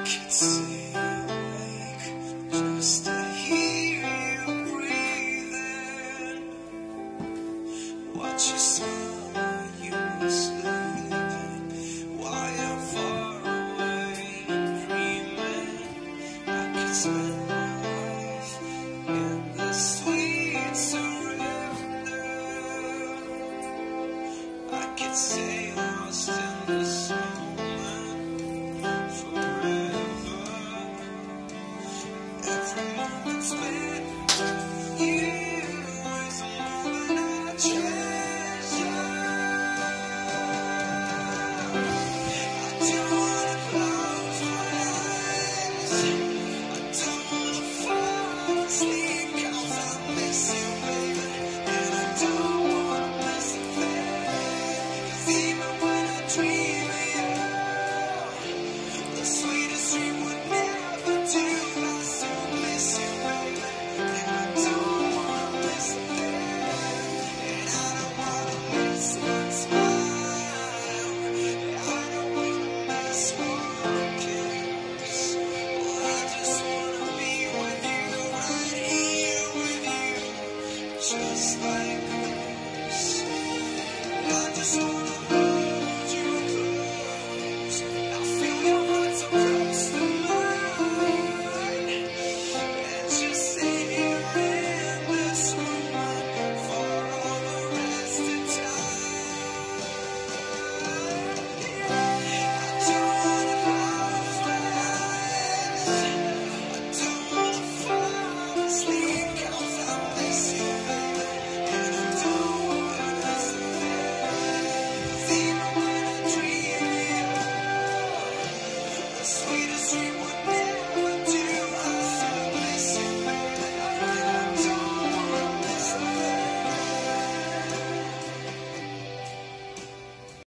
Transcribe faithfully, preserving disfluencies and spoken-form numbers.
could stay awake just to hear you breathing. Watch you smile while you were sleeping, while you're far away and dreaming. I could spend my life in the sweet surrender. I could stay lost in this moment forever. Every moment spent with you is a moment I treasure. I don't wanna close my eyes. I don't wanna fall asleep 'cause I miss you, baby, and I don't wanna miss a thing. 'Cause even when I dream of you, the sweetest dream would never do. I still miss you, baby, and I don't wanna miss a thing. And I don't wanna miss one smile. I don't wanna miss one kiss. I just wanna be with you, right here with you, just like